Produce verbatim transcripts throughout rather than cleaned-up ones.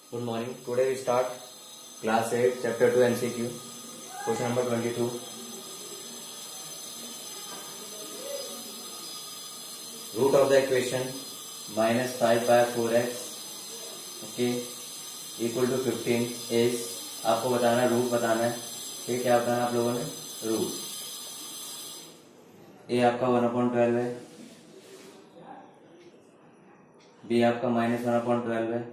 Good morning. Today we start class eight, chapter two M C Q. Question number twenty-two. Root of the equation minus five by four x okay equal to fifteen is आपको बताना है, root बताना है. ठीक, क्या बताना आप लोगों ने? रूट. ए आपका वन अपॉइंट ट्वेल्व है, बी आपका माइनस वन अपॉइंट ट्वेल्व है,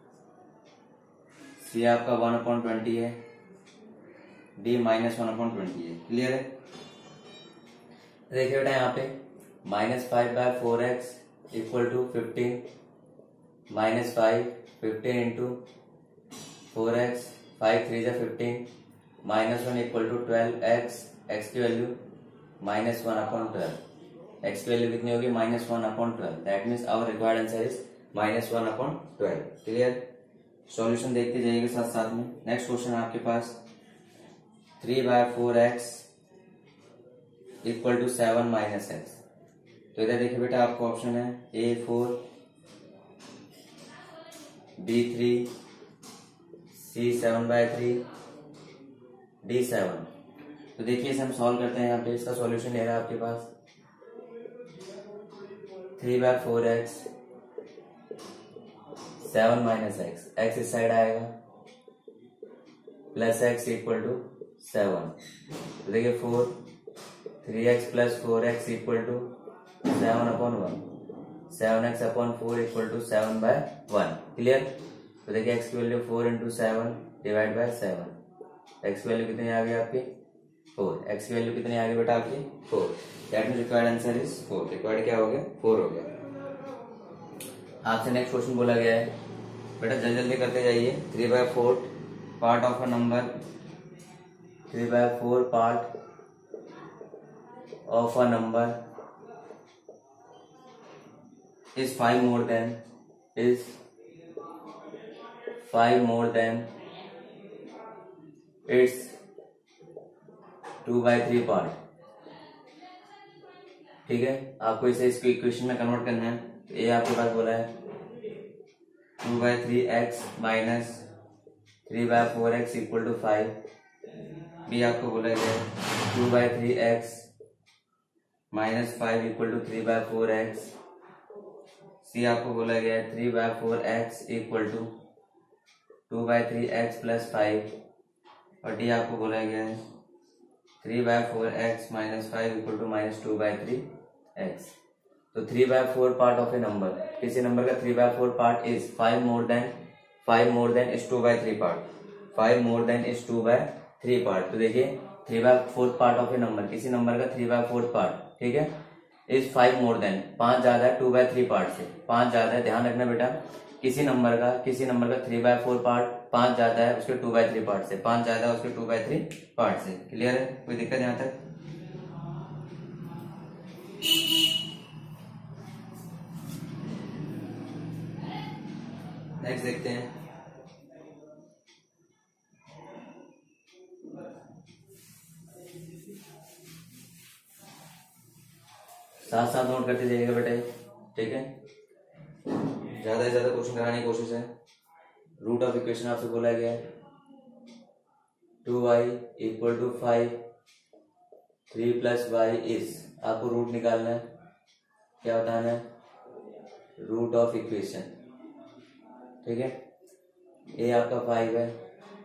सी आपका वन अपॉइंट ट्वेंटी है, D minus one upon twenty है. क्लियर है? देखिए बेटा यहाँ पे minus five by four x equal to fifteen, minus five fifteen into four x, five three जा fifteen, minus one equal to twelve x, x की value minus one upon twelve. X की value कितनी होगी? Minus one upon twelve. That means our required answer is minus one upon twelve. Clear? Solution देखते जाइएगा साथ साथ में. Next question है आपके पास three by four x equal to seven minus x. तो इधर देखिए बेटा आपको ऑप्शन है A four, B three, C seven by three, D seven. तो देखिए इसे हम सॉल्व करते हैं. यहाँ पे इसका सॉल्यूशन ले रहा है आपके पास three by four x seven minus x, x इस साइड आएगा plus x equal to seven. तो देखिए four, three x plus four x equal to seven upon one, seven x upon four equal to seven by one. Clear? तो देखिए x की value four into seven divide by seven. X की value कितनी आ गई आपकी? Four. X की value कितनी आ गई बेटा आपकी? Four. That mean required answer is four. Required क्या हो गया? फोर हो गया. आपसे नेक्स्ट क्वेश्चन बोला गया है बेटा जल्दी जल्दी करते जाइए. Three by four part of a number, three by four part of a number is five more than is five more than it's two by three part. ठीक है, आपको इसे इसको इक्वेशन में कन्वर्ट करना है. ये आपके पास बोला है two by three x minus three by four x equal to five. B आपको बोला गया है two by three x minus five equal to three by four x. C आपको बोला गया है three by four x equal to two by three x plus five. और D आपको बोला गया है three by four x minus five equal to minus two by three x. तो three by four part of a number, किसी number का three by four part is five more than five more than is two by three part, five more than is two by three part. तो देखिए three by four part of a number, किसी number का three by four part, ठीक है, is five more then, पांच ज्यादा है two by three part से, पांच ज्यादा है. ध्यान रखना बेटा किसी नंबर का किसी नंबर का थ्री बाय फोर पार्ट पांच ज्यादा है उसके टू बाय थ्री पार्ट से, पांच ज्यादा है उसके टू बाय थ्री पार्ट से. क्लियर है? कोई दिक्कत यहां तक? नेक्स्ट देखते हैं. साथ साथ नोट करते जाइएगा बेटा. ठीक है, ज्यादा से ज्यादा क्वेश्चन कराने की कोशिश है. रूट ऑफ इक्वेशन आपसे बोला गया है two y equal to five, three plus y is, आपको रूट निकालना है. क्या बताना है? Root of equation. ठीक है, ए आपका फाइव है,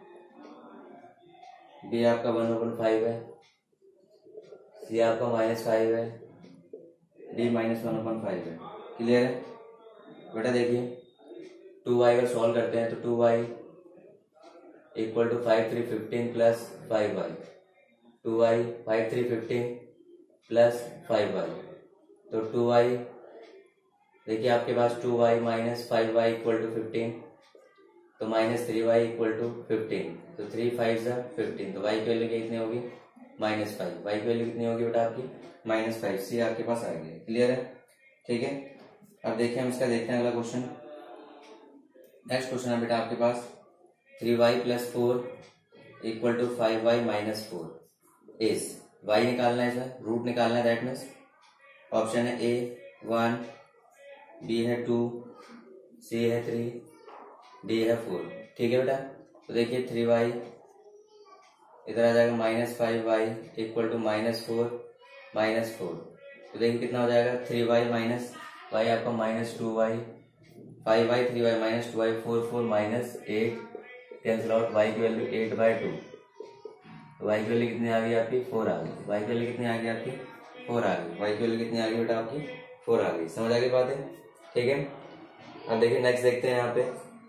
बी आपका वन ओपन फाइव है, सी आपका माइनस फाइव है, D minus one upon five है. क्लियर है बेटा? देखिए टू वाई अगर सॉल्व करते हैं तो two y equal to five three fifteen plus five y. Two y five three fifteen plus five y. तो टू वाई देखिए आपके पास two y minus five y equal to fifteen, तो minus three y equal to fifteen. तो three five जा fifteen. तो y की value कितनी होगी? Minus five. वाई की वैल्यू कितनी होगी बेटा आपकी? Minus five. सी आपके पास आ गई. क्लियर है? ठीक है, अब देखिए हम इसका देखते हैं अगला क्वेश्चन. नेक्स्ट क्वेश्चन है बेटा आपके पास three y plus four equal to five y minus four is. Y निकालना है सर, रूट निकालना है. दैट मीन्स ऑप्शन है ए वन, बी है टू, सी है थ्री, डी है फोर। ठीक है बेटा, तो देखिए थ्री वाई इधर आ जाएगा minus five y equal to minus four minus four. तो देखिए कितना हो जाएगा, थ्री वाई माइनस वाई आपका minus two y, five y three y minus two y, four four minus eight, cancel out, y की वैल्यू एट बाई टू। तो y की value कितनी आ गई आपकी, फोर आ गई। वाई की वैल्यू कितनी आ गई आपकी, फोर आ गई। वाई की वैल्यू कितनी आ गई बेटा आपकी, फोर आ गई। समझ आ गई बात है? ठीक है, अब देखिए नेक्स्ट देखते हैं। यहाँ पे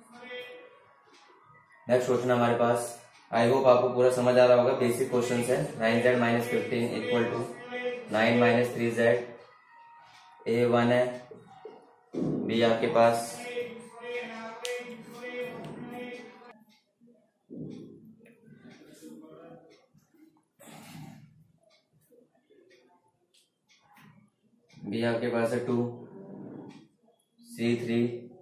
नेक्स्ट क्वेश्चन हमारे पास, आई होप आपको पूरा समझ आ रहा होगा, बेसिक क्वेश्चन है। Nine z minus fifteen equal to nine minus three z. A one है, बी आपके पास बी आपके पास है two, C three,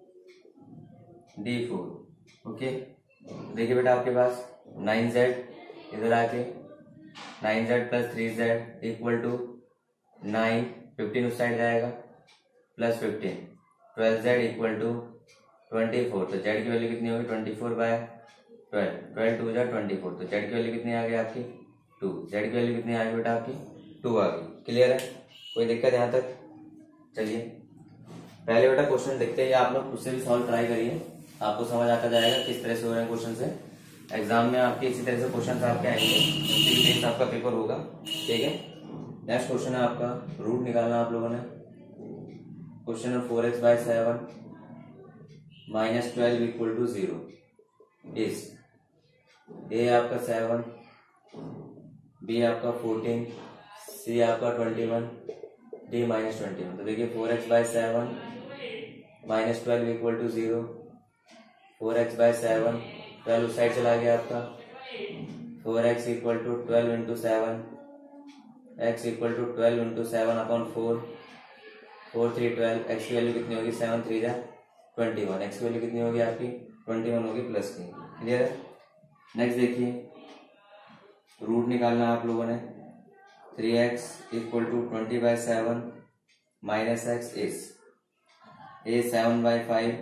D four. Okay, देखिए बेटा आपके पास नाइन जेड इधर आके nine z plus three z equal to nine, fifteen उस साइड जाएगा plus fifteen, twelve z equal to twenty four. तो जेड की वैल्यू कितनी होगी, twenty four by twelve, twelve two जा ट्वेंटी फोर। तो जेड की वैल्यू कितनी आ गई आपकी, टू। जेड की वैल्यू कितनी आ गई बेटा आपकी, टू आ गई। क्लियर है, कोई दिक्कत यहाँ तक? चलिए पहले बेटा क्वेश्चन देखते हैं, आप लोग उससे भी सॉल्व ट्राई करिए, आपको समझ आता जाएगा किस तरह से हो रहे हैं क्वेश्चन से। एग्जाम में आपके इसी तरह से क्वेश्चन आपके आएंगे, बेस आपका पेपर होगा। ठीक है, नेक्स्ट क्वेश्चन है आपका, रूट निकालना आप लोगों ने। क्वेश्चन है four x by seven minus twelve equal to zero is, A आपका सेवन, बी आपका फोर्टीन, सी आपका twenty one, D minus twenty one. तो देखिए four x by seven minus twelve equal to zero, four x by seven, twelve उस side चला गया आपका, four x equal to twelve into seven, x equal to twelve into seven upon four, four three twelve. X की value कितनी होगी, seven three जा twenty one, x की value कितनी होगी आपकी, ट्वेंटी वन होगी प्लस की। क्लियर है, नेक्स्ट देखिए, रूट निकालना आप लोगों ने। Three x equal to twenty by seven minus x is, A seven by five,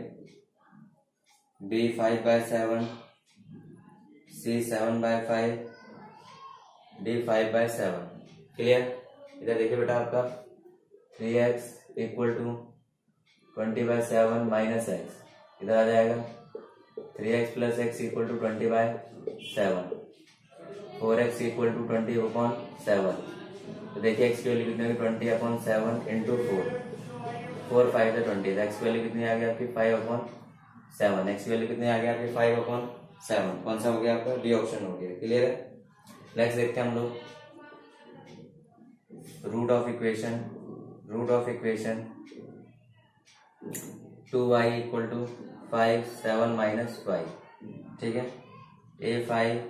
B five by seven, C seven by five, D five by seven. Clear, इधर देखिए बेटा आपका three x equal to twenty by seven minus x, इधर आ जाएगा three x plus x equal to twenty by seven, four x equal to twenty upon seven. तो देखिए x की वैल्यू कितनी होगी, twenty upon seven into four, four five है twenty. X की वैल्यू कितनी आ गई आपकी, फाइव अपॉन सेवन। एक्स की वैल्यू कितनी आ गई आपकी, फाइव अपॉन सेवन। कौन सा हो गया आपका, डी ऑप्शन हो गया। क्लियर है, नेक्स्ट देखते हैं हम लोग, root of equation. Root of equation two y equal to five seven minus y. ठीक है, A five,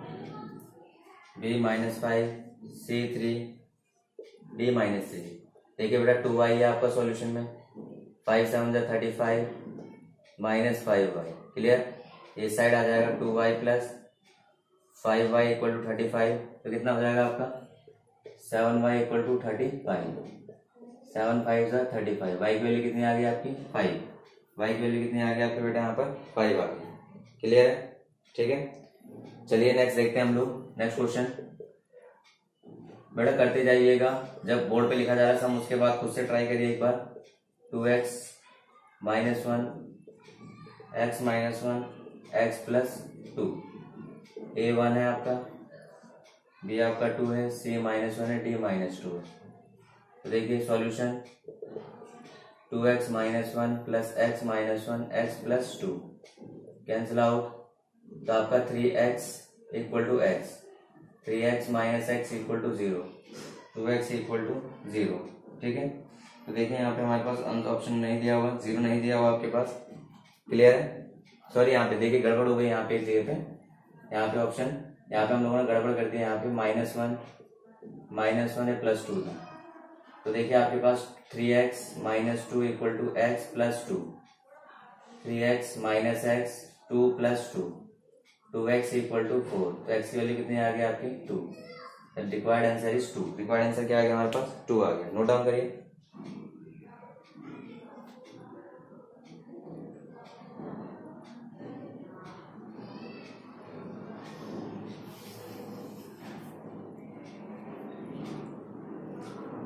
B minus five, C three, D minus three. देखिए बेटा टू वाई है आपका सॉल्यूशन में, फाइव सेवन जा thirty five minus five y. Clear, ये side आ जाएगा two y plus five y equal to thirty five. तो कितना हो जाएगा आपका, seven y equal to thirty five, seven five जा थर्टी फाइव। वाई की वैल्यू कितनी आ गई आपकी, फाइव। वाई की वैल्यू कितनी आ गई आपके बेटा यहाँ पर, फाइव आ गई। क्लियर है, ठीक है। चलिए नेक्स्ट देखते हैं हम लोग, नेक्स्ट क्वेश्चन। बेटा करते जाइएगा, जब बोर्ड पे लिखा जा रहा है सम उसके बाद खुद से ट्राई करिए एक बार। Two x minus one, x minus one, x plus two. A one है आपका, बी आपका टू है, सी माइनस वन है, डी माइनस टू है। तो देखिए solution, two x minus one plus x minus one, x plus two, cancel out. तो आपका three x equal to x, three x minus x equal to zero, two x equal to zero. ठीक है, तो देखिए यहाँ पे हमारे पास अंत ऑप्शन नहीं दिया हुआ, जीरो नहीं दिया हुआ आपके पास। क्लियर है, सॉरी यहाँ पे देखिए गड़बड़ हो गई यहाँ पे, जगह पे यहाँ पे ऑप्शन, यहाँ पे हम लोगों ने गड़बड़ कर दिया। यहाँ पे माइनस वन माइनस वन है प्लस टू था। तो देखिए आपके पास three x minus two equal to x plus two, three x minus x two plus two, two x equal to four. तो एक्स की वैल्यू कितनी आ गई आपकी, two. Required answer is two. Required answer क्या आ गया हमारे पास, टू आ गया। नोट डाउन करिए।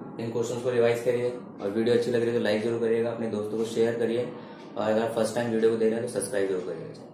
इन क्वेश्चंस को रिवाइज करिए और वीडियो अच्छी लग रही है तो लाइक जरूर करिएगा, अपने दोस्तों को शेयर करिए और अगर फर्स्ट टाइम वीडियो को देख रहे हैं तो सब्सक्राइब जरूर करिएगा।